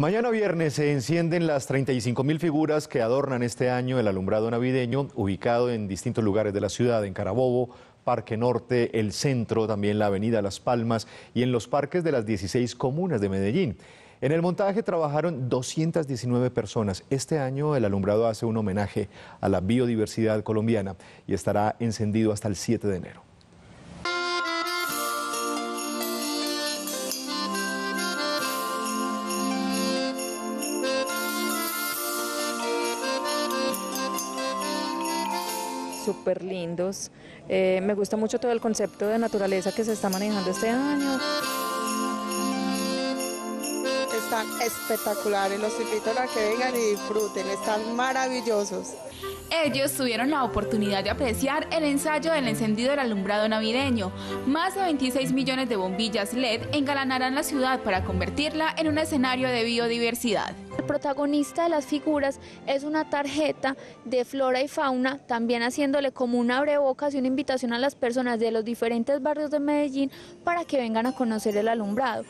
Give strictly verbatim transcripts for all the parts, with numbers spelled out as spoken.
Mañana viernes se encienden las treinta y cinco mil figuras que adornan este año el alumbrado navideño, ubicado en distintos lugares de la ciudad, en Carabobo, Parque Norte, el centro, también la avenida Las Palmas y en los parques de las dieciséis comunas de Medellín. En el montaje trabajaron doscientas diecinueve personas. Este año el alumbrado hace un homenaje a la biodiversidad colombiana y estará encendido hasta el siete de enero. Súper lindos. Eh, me gusta mucho todo el concepto de naturaleza que se está manejando este año. Están espectaculares, los invito a que vengan y disfruten, están maravillosos. Ellos tuvieron la oportunidad de apreciar el ensayo del encendido del alumbrado navideño. Más de veintiséis millones de bombillas L E D engalanarán la ciudad para convertirla en un escenario de biodiversidad. El protagonista de las figuras es una tarjeta de flora y fauna, también haciéndole como un abrebocas y una invitación a las personas de los diferentes barrios de Medellín para que vengan a conocer el alumbrado.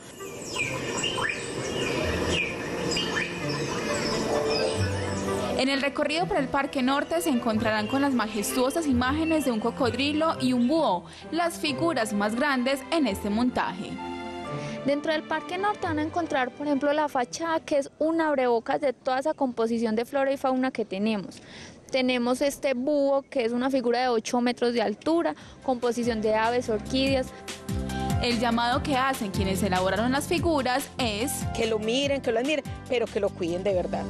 En el recorrido por el Parque Norte se encontrarán con las majestuosas imágenes de un cocodrilo y un búho, las figuras más grandes en este montaje. Dentro del Parque Norte van a encontrar, por ejemplo, la fachada, que es un abrebocas de toda esa composición de flora y fauna que tenemos. Tenemos este búho, que es una figura de ocho metros de altura, composición de aves, orquídeas. El llamado que hacen quienes elaboraron las figuras es que lo miren, que lo admiren, pero que lo cuiden de verdad.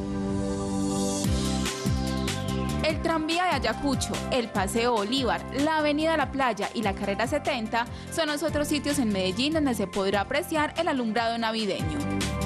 El tranvía de Ayacucho, el Paseo Bolívar, la Avenida La Playa y la Carrera setenta son los otros sitios en Medellín donde se podrá apreciar el alumbrado navideño.